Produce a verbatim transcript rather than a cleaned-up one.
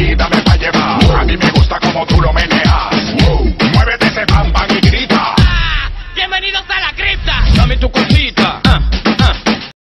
y dame pa' llevar. A mí me gusta como tú lo meneas. Muévete ese pam pam y grita. Ah, bienvenidos a la cripta. Dame tu cosita. Uh.